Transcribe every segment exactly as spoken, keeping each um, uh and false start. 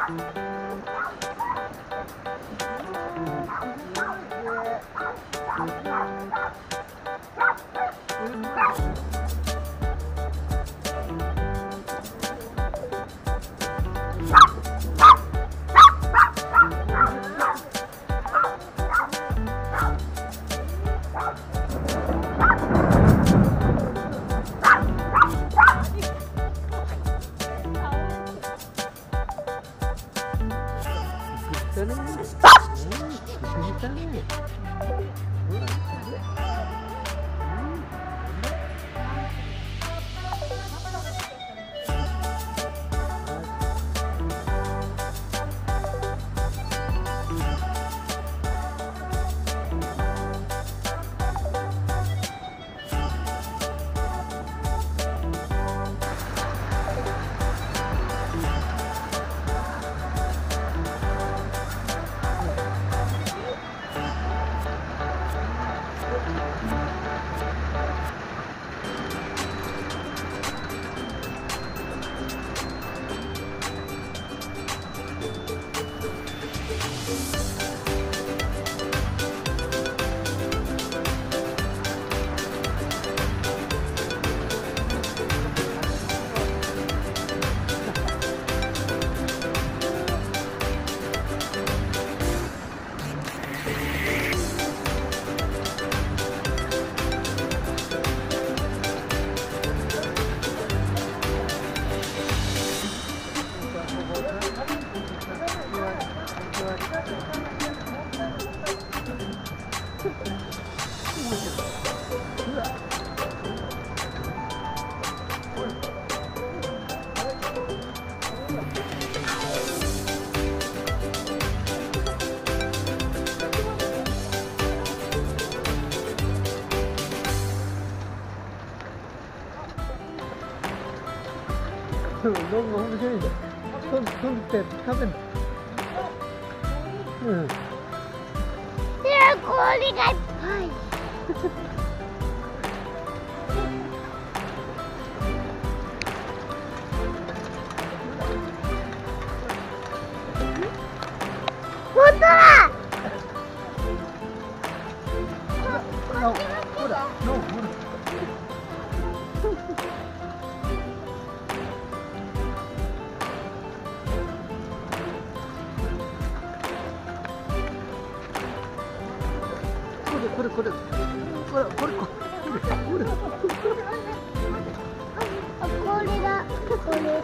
どんどん面白いんだよ。飛んで食べる。うん。で、氷がいっぱい。本当だ。ほら、ほら、ほら。これこれこれこれこれこれあ、これだこれ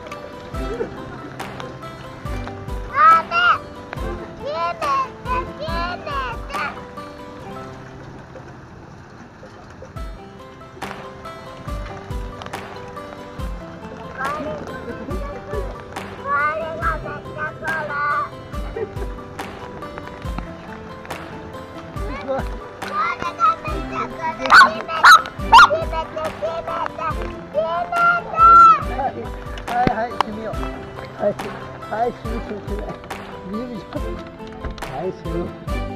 あめきれいだきれいだこれこれがめっちゃこれすごいはいはい、閉めよう。はい、はい、閉め閉め閉め。はい、閉め。